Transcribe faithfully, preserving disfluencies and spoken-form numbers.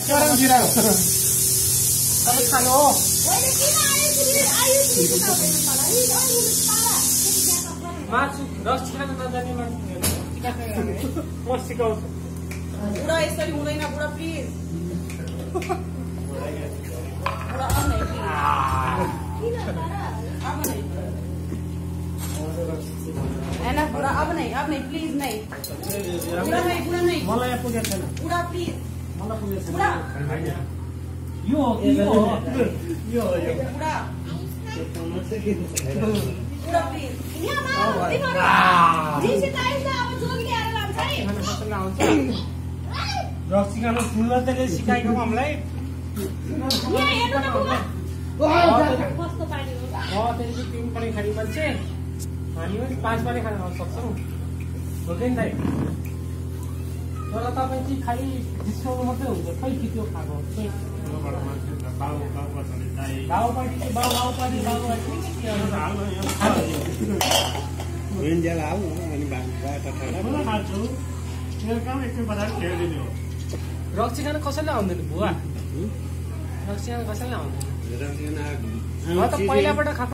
चरम जिरा हो अब खानु हो मासु रक्सी खान नजाने मान्छे म सिकाउँछु बुढा यसरी हुँदैन बुढा प्लिज बुढा अब नै हैन बुढा अब नै अब नै प्लिज नै बुढा नै बुढा नै मलाई यहाँ पुगेको छैन बुढा प्लिज मलाई पुगेको छैन बुढा यो हो यो हो यो हो यो बुढा बुढा प्लिज यहाँ मा तिम्रो जिसी टाइम अब जोगी ल्याएर लान्छ है रक्सी खानु सुन्दरले सिकाएको हामीलाई यहाँ हेर्नु न बुढा कस्तो पानी हो म त्यसले तीन पानी खाने मान्छे हामी पनि पाँच पानी खान सक्छौँ हो कि नि दाइ तर तपाईँ चाहिँ खालि जिस्काउनु मात्रै हुन्छ खै कि त्यो खाएको गाउँपाटी चाहिँ बाउ गाउँपाटी रक्सी खान कसैले आउँदैन बुवा रक्सी खान कसैले आउँदैन म त पहिलाबाट